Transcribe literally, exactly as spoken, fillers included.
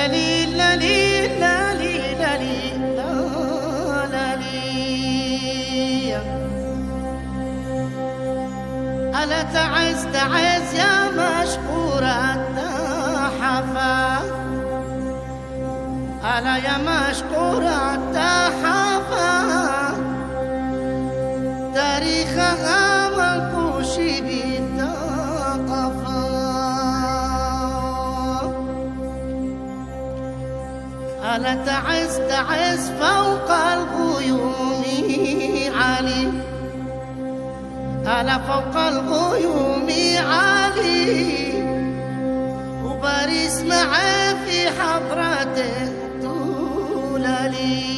لالي لالي لالي لالي لالي ألا تعز تعز يا مشكورة التحفة، ألا يا مشكورة التحفة، تاريخها منقوش بالثقافة. ألا تعز تعز فوق الغيوم عالي، ألا فوق الغيوم عالي، وباريس معاه في حضرته تولالي.